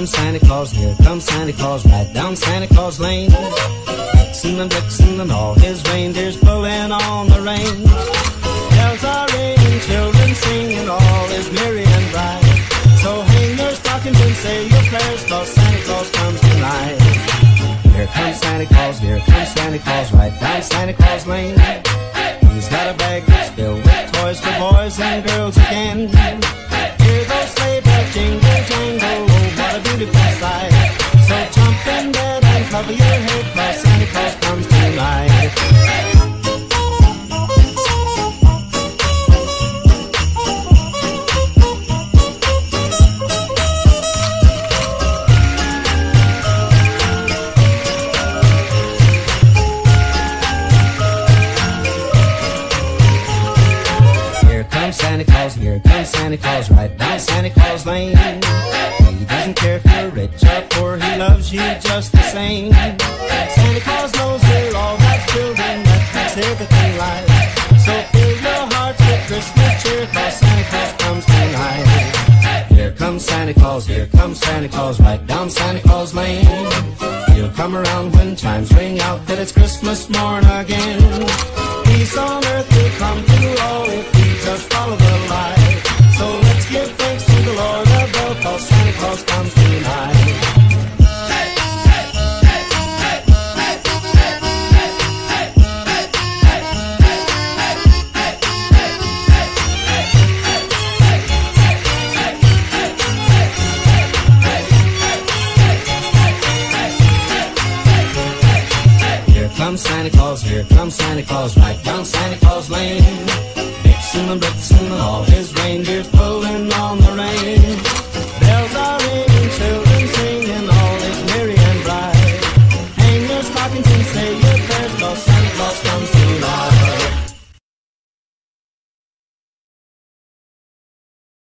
comes Santa Claus, here comes Santa Claus, right down Santa Claus Lane. Vixen and Blitzen and all his reindeers pulling on the reins. Bells are ringing, children singing, all is merry and bright. So hang your stockings and say your prayers, 'cause Santa Claus comes tonight. Here comes Santa Claus, here comes Santa Claus, right down Santa Claus Lane. He's got a bag that's filled with toys for boys and girls again. Hear those sleigh bells jingle, jangle, oh, what a beautiful sight. So jump in bed and cover your head, 'cause Santa Claus comes tonight. Santa Claus, here comes Santa Claus, right down Santa Claus Lane. He doesn't care if you're rich or poor, he loves you just the same. Santa Claus knows we're all God's children, that makes everything right. So fill your hearts with Christmas cheer, 'cause Santa Claus comes tonight. Here comes Santa Claus, here comes Santa Claus, right down Santa Claus Lane. He'll come around when chimes ring out that it's Christmas morn again. Peace on earth will come to all if we just follow the light. So let's give thanks to the Lord above, 'cause Santa Claus comes tonight. Here comes Santa Claus, here comes Santa Claus, right down Santa Claus Lane. Vixen and Blitzen and all his reindeers pulling on the reins.